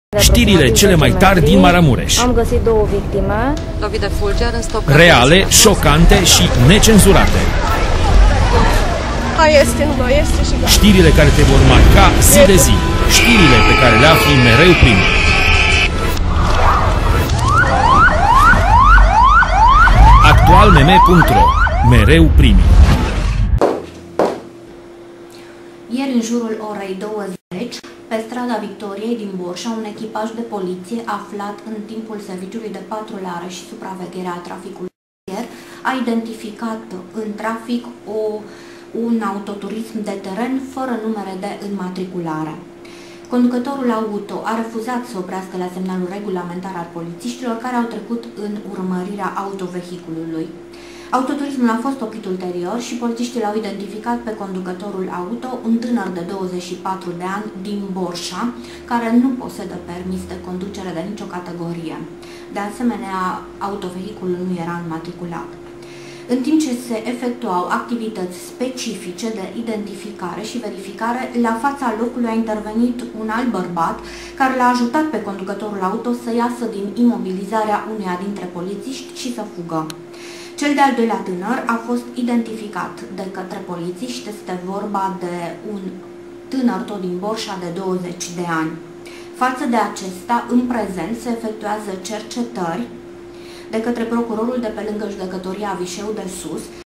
Știrile cele mai tari din Maramureș. Am găsit două victime. Lovit de fulger în stop. Reale, șocante și necenzurate. Știrile care te vor marca zi de zi. Știrile pe care le afli mereu primi. Actualmeme.ro. Mereu primi. Ieri, în jurul orei 20, pe strada Victoriei din Borșa, un echipaj de poliție aflat în timpul serviciului de patrulare și supraveghere a traficului a identificat în trafic un autoturism de teren fără numere de înmatriculare. Conducătorul auto a refuzat să oprească la semnalul regulamentar al polițiștilor care au trecut în urmărirea autovehiculului. Autoturismul a fost oprit ulterior și polițiștii l-au identificat pe conducătorul auto, un tânăr de 24 de ani din Borșa, care nu posedă permis de conducere de nicio categorie. De asemenea, autovehiculul nu era înmatriculat. În timp ce se efectuau activități specifice de identificare și verificare, la fața locului a intervenit un alt bărbat care l-a ajutat pe conducătorul auto să iasă din imobilizarea uneia dintre polițiști și să fugă. Cel de-al doilea tânăr a fost identificat de către polițiști, este vorba de un tânăr tot din Borșa de 20 de ani. Față de acesta, în prezent, se efectuează cercetări de către procurorul de pe lângă judecătoria Vișeu de Sus,